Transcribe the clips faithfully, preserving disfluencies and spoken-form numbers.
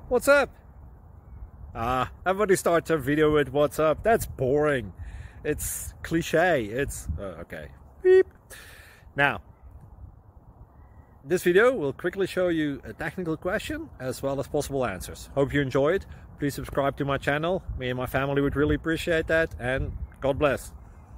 What's up? Ah, everybody starts a video with what's up. That's boring. It's cliche. It's uh, okay. Beep. Now, this video will quickly show you a technical question as well as possible answers. Hope you enjoy it. Please subscribe to my channel. Me and my family would really appreciate that, and God bless.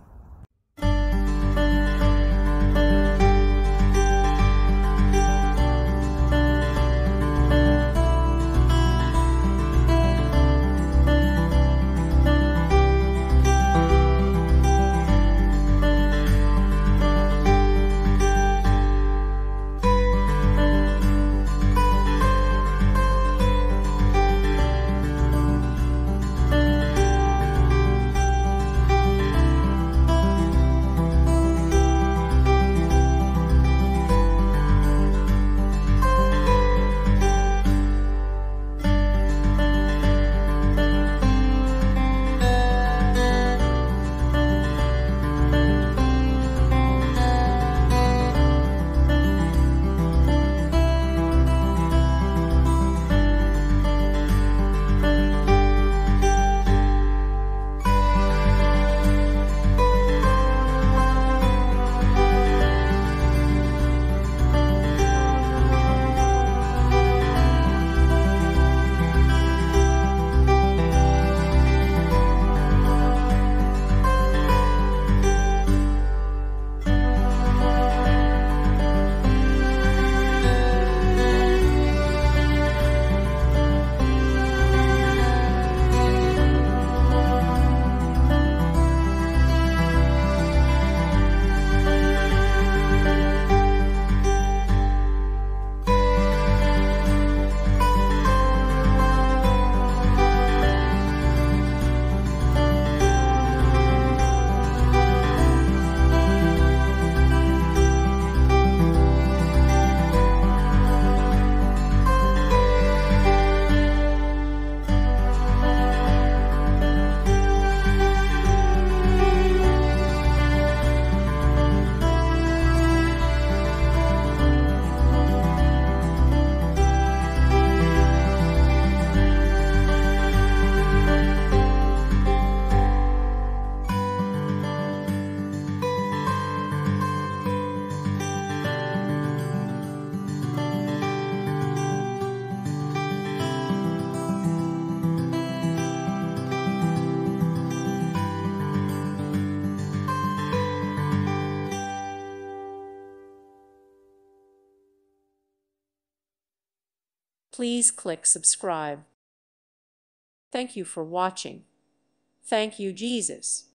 Please click subscribe. Thank you for watching. Thank you, Jesus.